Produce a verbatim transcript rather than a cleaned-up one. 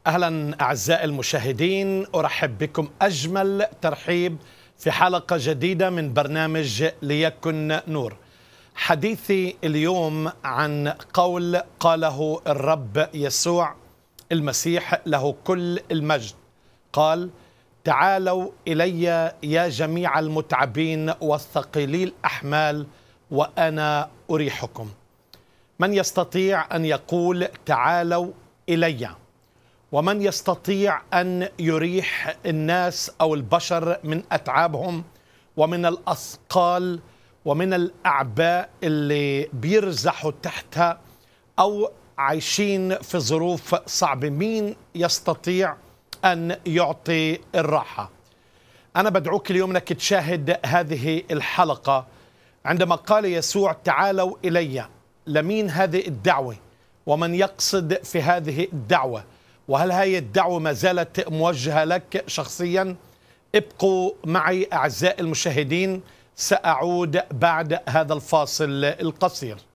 أهلا أعزائي المشاهدين، أرحب بكم أجمل ترحيب في حلقة جديدة من برنامج ليكن نور. حديثي اليوم عن قول قاله الرب يسوع المسيح له كل المجد. قال: تعالوا إلي يا جميع المتعبين والثقيلي الأحمال وأنا أريحكم. من يستطيع أن يقول تعالوا إلي؟ ومن يستطيع أن يريح الناس أو البشر من أتعابهم ومن الأثقال ومن الأعباء اللي بيرزحوا تحتها أو عايشين في ظروف صعبة؟ مين يستطيع أن يعطي الراحة؟ أنا بدعوك اليوم أنك تشاهد هذه الحلقة عندما قال يسوع تعالوا إلي. لمين هذه الدعوة؟ ومن يقصد في هذه الدعوة؟ وهل هذه الدعوة ما زالت موجهة لك شخصيا؟ ابقوا معي أعزائي المشاهدين، سأعود بعد هذا الفاصل القصير.